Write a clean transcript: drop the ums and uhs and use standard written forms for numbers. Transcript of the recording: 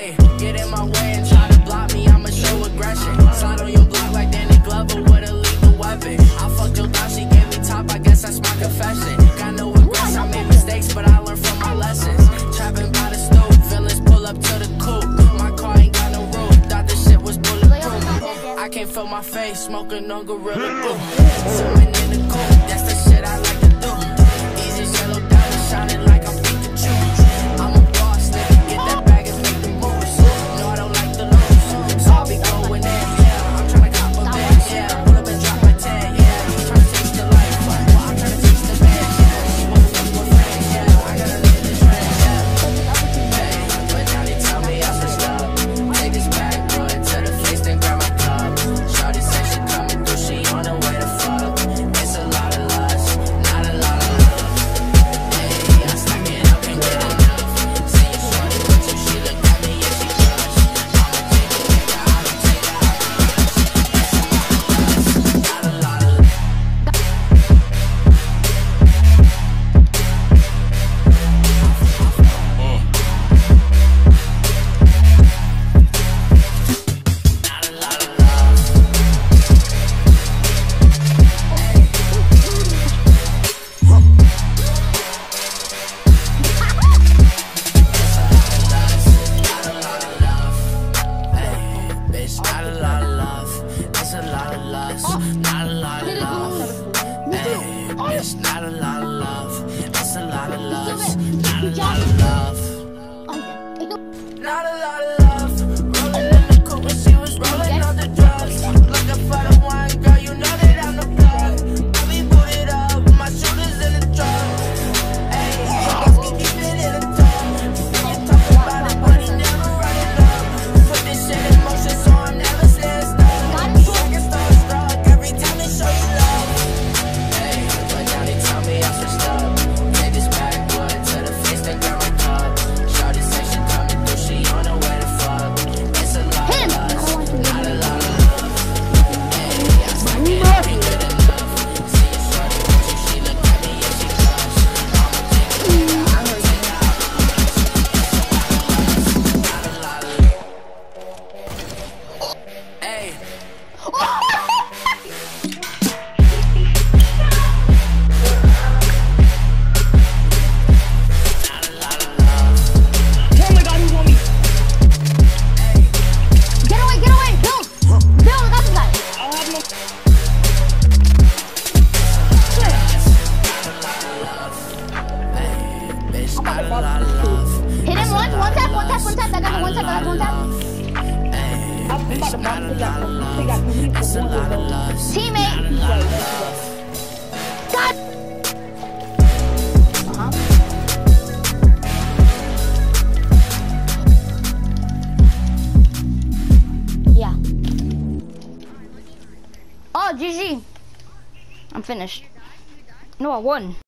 Hey, get in my way and try to block me, I'ma show aggression. Slide on your block like Danny Glover with a lethal weapon. I fucked your dog, she gave me top, I guess that's my confession. Got no regrets, I made mistakes, but I learned from my lessons. Trapping by the stove, villains pull up to the coupe. My car ain't got no roof, thought this shit was bulletproof. I can't feel my face, smoking on Gorilla Glue. Swimming in the coupe, that's the shit I like to do. Easy yellow diamond shining like I'm Pikachu. I'm a boss, nigga, get that bag and make the moves. No, I don't like the lose, so I'll be going in, yeah. I'm tryna cop a bitch, yeah. Pull up and drop my tag, yeah. You tryna taste the life, well, I'm tryna taste the bag, yeah. She wanna fuck with friends, yeah. I gotta live this rent, yeah. Hey, but now they tell me I should stop. Take this back, run to the face, then grab my cup. Shawty say she coming through, she on her way to fuck. It's a lot of lust, not a lot of love. Hey, I stack it up and get enough. See you shorty with you, she look at me and she crush. I'ma take a nigga, I don't take her out the rush. It's a lot of lust, not a lot of love. Not a lot of love. It's not a lot of love. It's a lot of lust, not a lot of love. Hey, it's not a lot of love. It's a lot of lust, not a lot of love. Not a lot of love. Rolling in the coupe when she was rolling on the drugs. Looking for the one, girl, you know that I'm the plug. I be booted up, my shooters in the truck. Hey, let's keep it in the tub. When you talk about it, but he never run it up. Put this shit in motion, so I'm never staying stuck. I can start struck every time they show you love. Hey, but now they tell me I should stop. Take this backwood to the face, then grab my cup. Shawty say she coming through, she on her way to fuck. It's a lot of lust, not a lot of love. Hey, I stack it up, ain't good enough. See you shorty with you, she look at me and she crush. I'ma take a nigga, I don't take her out the rush. It's a lot of lust, not a lot of love. Hey. Not a lot of love. Oh my god, he's on me. Get away, Bill! Bill, look out this guy. I'll have no. Hey, bitch, not a lot of love. Hit him once, one tap. I got one tap. Hey, I'm bitch, about to not a bounce lot of it love. up. It's a lot of lust. Teammate. Not a lot of love. God. Yeah. Oh, GG. I'm finished. No, I won.